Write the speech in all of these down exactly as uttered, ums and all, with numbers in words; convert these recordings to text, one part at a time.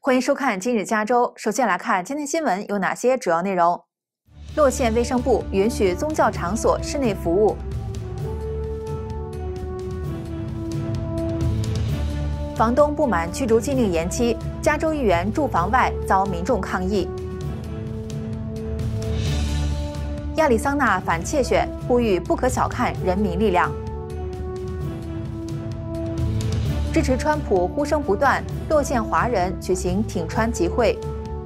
欢迎收看今日加州。首先来看今天新闻有哪些主要内容。洛县卫生部允许宗教场所室内服务。房东不满驱逐禁令延期，加州议员住房外遭民众抗议。亚利桑那反窃选，呼吁不可小看人民力量。支持川普呼声不断，洛县华人举行挺川集会。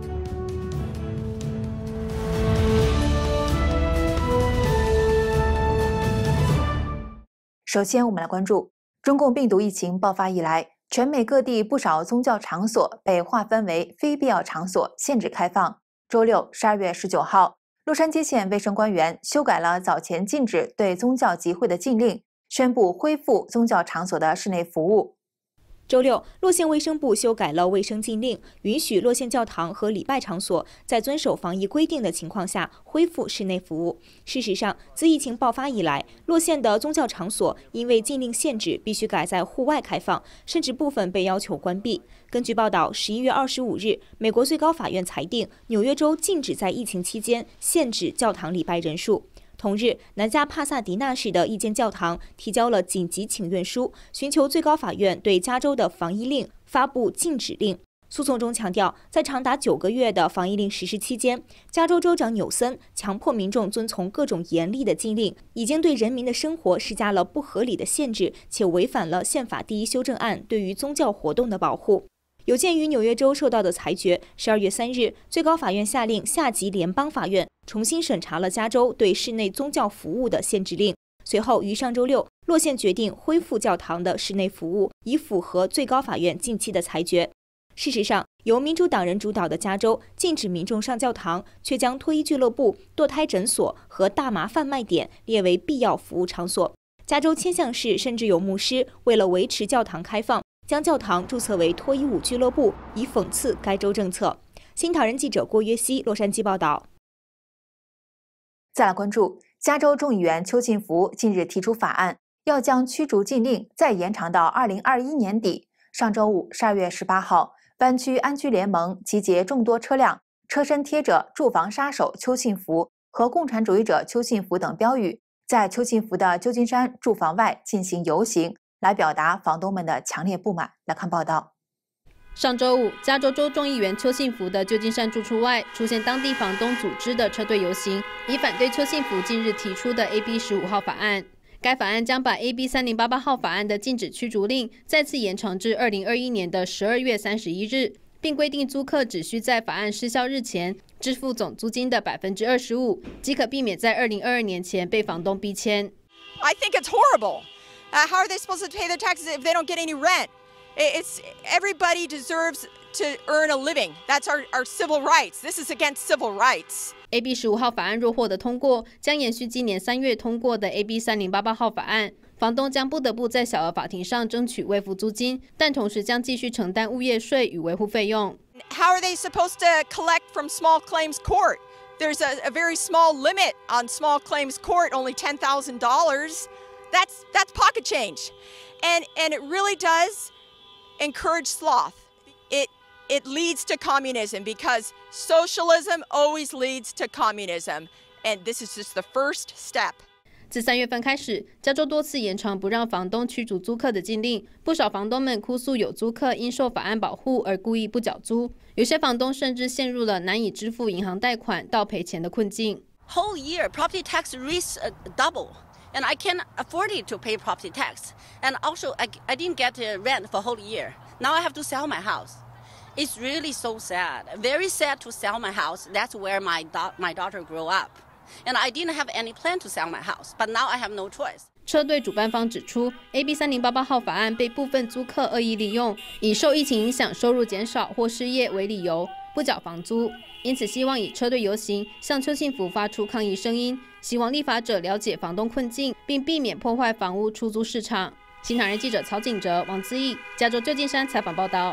首先，我们来关注中共病毒疫情爆发以来，全美各地不少宗教场所被划分为非必要场所，限制开放。周六，十二月十九号，洛杉矶县卫生官员修改了早前禁止对宗教集会的禁令，宣布恢复宗教场所的室内服务。 周六，洛县卫生部修改了卫生禁令，允许洛县教堂和礼拜场所在遵守防疫规定的情况下恢复室内服务。事实上，自疫情爆发以来，洛县的宗教场所因为禁令限制，必须改在户外开放，甚至部分被要求关闭。根据报道，十一月二十五日，美国最高法院裁定，纽约州禁止在疫情期间限制教堂礼拜人数。同日，南加帕萨迪纳市的一间教堂提交了紧急请愿书，寻求最高法院对加州的防疫令发布禁止令。诉讼中强调，在长达九个月的防疫令实施期间，加州州长纽森强迫民众遵从各种严厉的禁令，已经对人民的生活施加了不合理的限制，且违反了宪法第一修正案对于宗教活动的保护。有鉴于纽约州受到的裁决，十二月三日，最高法院下令下级联邦法院重新审查了加州对室内宗教服务的限制令。随后于上周六，洛县决定恢复教堂的室内服务，以符合最高法院近期的裁决。事实上，由民主党人主导的加州禁止民众上教堂，却将脱衣俱乐部、堕胎诊所和大麻贩卖点列为必要服务场所。加州千橡市甚至有牧师为了维持教堂开放，将教堂注册为脱衣舞俱乐部，以讽刺该州政策。新唐人记者郭约西，洛杉矶报道。 再来关注，加州众议员邱进福近日提出法案，要将驱逐禁令再延长到二零二一年底。上周五，十二月十八号，湾区安居联盟集结众多车辆，车身贴着“住房杀手邱信福”和“共产主义者邱信福”等标语，在邱信福的旧金山住房外进行游行，来表达房东们的强烈不满。来看报道。 上周五，加州州众议员邱信福的旧金山住处外出现当地房东组织的车队游行，以反对邱信福近日提出的 A B 十五号法案。该法案将把 A B 三零八八号法案的禁止驱逐令再次延长至二零二一年的十二月三十一日，并规定租客只需在法案失效日前支付总租金的百分之二十五，即可避免在二零二二年前被房东逼迁。 I think it's horrible. Uh, how are they supposed to pay their taxes if they don't get any rent? It's everybody deserves to earn a living. That's our, our civil rights. This is against civil rights. A B 十五号法案若获得通过，将延续今年三月通过的 A B 三零八八号法案。房东将不得不在小额法庭上争取未付租金，但同时将继续承担物业税与维护费用。 How are they supposed to collect from small claims court? There's a, a very small limit on small claims court, only ten thousand dollars. That's that's pocket change, and and it really does encourage sloth. It it leads to communism because socialism always leads to communism, and this is just the first step. 自三月份开始，加州多次延长不让房东驱逐租客的禁令，不少房东们哭诉有租客因受法案保护而故意不缴租，有些房东甚至陷入了难以支付银行贷款到赔钱的困境。 Whole year property tax raised uh, double. And I can't afford it to pay property tax. And also, I, I didn't get rent for a whole year. Now I have to sell my house. It's really so sad. Very sad to sell my house. That's where my, da my daughter grew up. And I didn't have any plan to sell my house. But now I have no choice. 车队主办方指出 ，A B 三零八八号法案被部分租客恶意利用，以受疫情影响收入减少或失业为理由，不缴房租。因此，希望以车队游行向邱信福发出抗议声音，希望立法者了解房东困境，并避免破坏房屋出租市场。新唐人记者曹景哲、王资义，加州旧金山采访报道。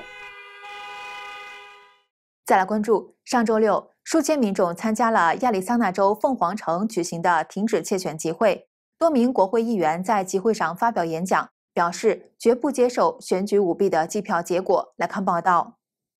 再来关注，上周六，数千民众参加了亚利桑那州凤凰城举行的停止窃选集会，多名国会议员在集会上发表演讲，表示绝不接受选举舞弊的计票结果。来看报道。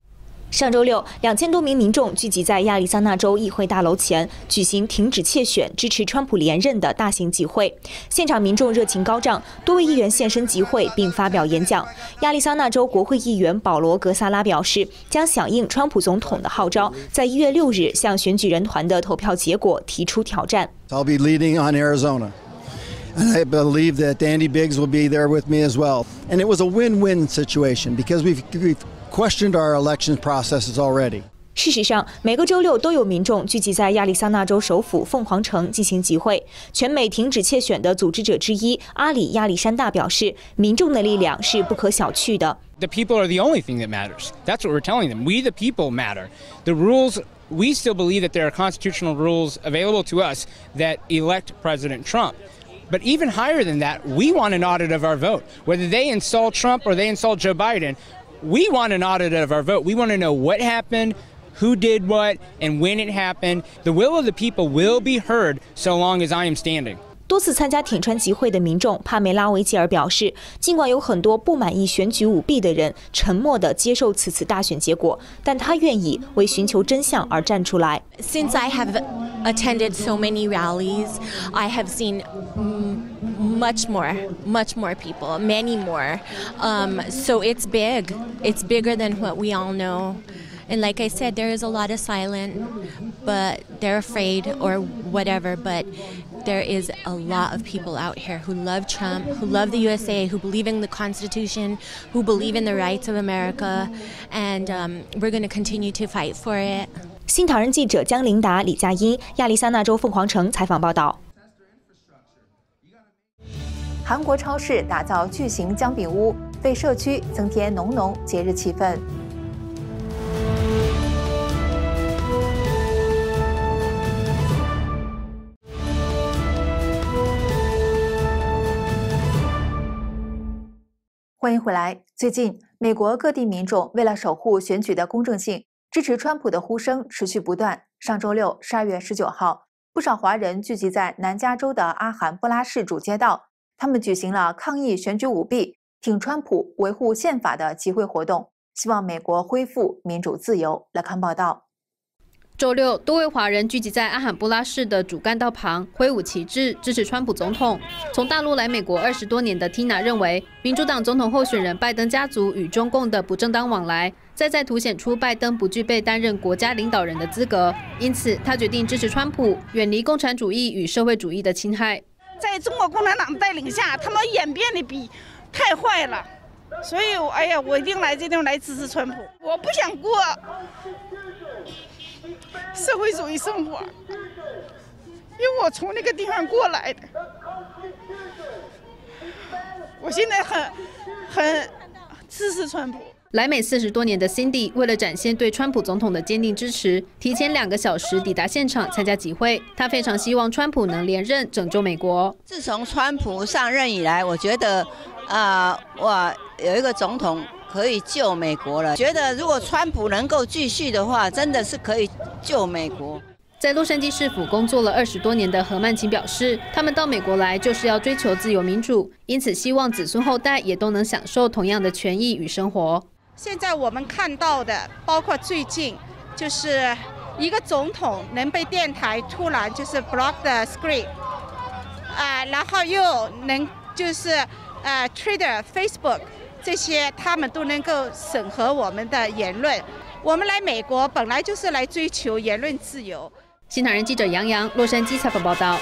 上周六，两千多名民众聚集在亚利桑那州议会大楼前，举行停止窃选、支持川普连任的大型集会。现场民众热情高涨，多位议员现身集会并发表演讲。亚利桑那州国会议员保罗·格萨拉表示，将响应川普总统的号召，在一月六日向选举人团的投票结果提出挑战。 I'll be leading on Arizona. And I believe that Andy Biggs will be there with me as well. And it was a win-win situation because we've, we've questioned our election processes already. 事实上，每个周六都有民众聚集在亚利桑那州首府凤凰城进行集会。全美停止窃选的组织者之一阿里亚历山大表示，民众的力量是不可小觑的。 The people are the only thing that matters. That's what we're telling them. We, the people, matter. The rules, we still believe that there are constitutional rules available to us that elect President Trump. But even higher than that, we want an audit of our vote. Whether they install Trump or they install Joe Biden, we want an audit of our vote. We want to know what happened, who did what, and when it happened. The will of the people will be heard so long as I am standing. 多次参加挺川集会的民众帕梅拉·维吉尔表示，尽管有很多不满意选举舞弊的人沉默地接受此次大选结果，但他愿意为寻求真相而站出来。 Since I have attended so many rallies, I have seen much more, much more people, many more. Um, so it's big. It's bigger than what we all know. And like I said, there is a lot of silence, but they're afraid or whatever. But there is a lot of people out here who love Trump, who love the U S A, who believe in the Constitution, who believe in the rights of America, and um, we're going to continue to fight for it. 新唐人记者江琳达、李佳音，亚利桑那州凤凰城采访报道。 韩国超市打造巨型姜饼屋，为社区增添浓浓节日气氛。欢迎回来。最近，美国各地民众为了守护选举的公正性，支持川普的呼声持续不断。上周六，十二月十九号，不少华人聚集在南加州的阿罕布拉市主街道，他们举行了抗议选举舞弊、挺川普、维护宪法的集会活动，希望美国恢复民主自由。来看报道。 周六，多位华人聚集在阿罕布拉市的主干道旁，挥舞旗帜支持川普总统。从大陆来美国二十多年的 Tina 认为，民主党总统候选人拜登家族与中共的不正当往来，再再凸显出拜登不具备担任国家领导人的资格。因此，他决定支持川普，远离共产主义与社会主义的侵害。 在中国共产党带领下，他们演变的比太坏了，所以，哎呀，我一定来这地方来支持川普。我不想过社会主义生活，因为我从那个地方过来的。我现在很很支持川普。 来美四十多年的 Cindy 为了展现对川普总统的坚定支持，提前两个小时抵达现场参加集会。她非常希望川普能连任，拯救美国。 自从川普上任以来，我觉得，啊、呃，哇，有一个总统可以救美国了。觉得如果川普能够继续的话，真的是可以救美国。 在洛杉矶市府工作了二十多年的何曼琴表示，他们到美国来就是要追求自由民主，因此希望子孙后代也都能享受同样的权益与生活。 现在我们看到的，包括最近，就是一个总统能被电台突然就是 block the screen， 啊、呃，然后又能就是呃 Twitter、Facebook 这些，他们都能够审核我们的言论。我们来美国本来就是来追求言论自由。 新唐人记者杨洋，洛杉矶采访报道。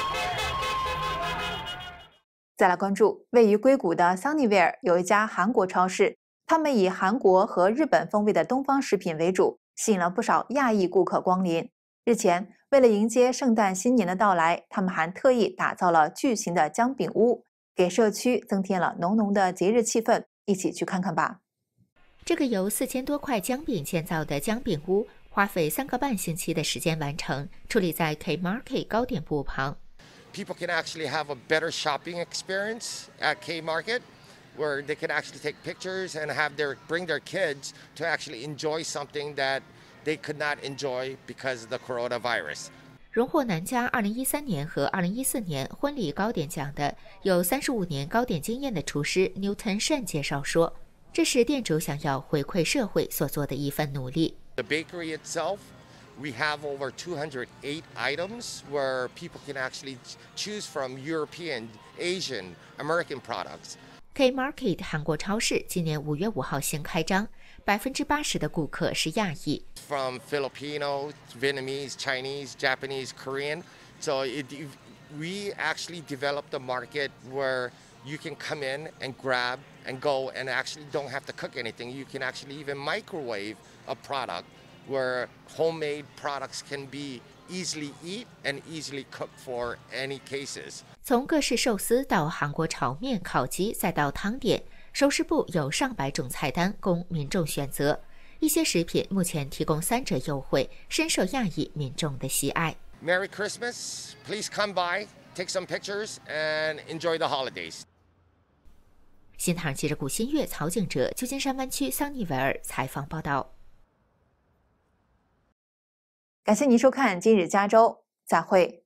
再来关注位于硅谷的 Sunnyvale 有一家韩国超市。他们以韩国和日本风味的东方食品为主，吸引了不少亚裔顾客光临。日前，为了迎接圣诞新年的到来，他们还特意打造了巨型的姜饼屋，给社区增添了浓浓的节日气氛。一起去看看吧。 这个由四千多块姜饼建造的姜饼屋，花费三个半星期的时间完成，矗立在 K-Market 糕点部旁。 People can actually have a better shopping experience at K-Market.Where they can actually take pictures and have their bring their kids to actually enjoy something that they could not enjoy because of the coronavirus. 荣获南加二零一三年和二零一四年婚礼糕点奖的有三十五年糕点经验的厨师 Newton Shen 介绍说，这是店主想要回馈社会所做的一份努力。 The bakery itself, we have over two hundred eight items where people can actually choose from European, Asian, American products. K-Market 韩国超市今年五月五号新开张，百分之八十的顾客是亚裔。 From Filipino, Vietnamese, Chinese, Japanese, Korean. So it, we actually developed a market where you can come in and grab and go and actually don't have to cook anything. You can actually even microwave a product where homemade products can be easily eat and easily cooked for any cases. 从各式寿司到韩国炒面、烤鸡，再到汤点，熟食部有上百种菜单供民众选择。一些食品目前提供三折优惠，深受亚裔民众的喜爱。 Merry Christmas! Please come by, take some pictures, and enjoy the holidays. 新唐人记者古新月、曹景哲，旧金山湾区桑尼维尔采访报道。 感谢您收看今日加州，再会。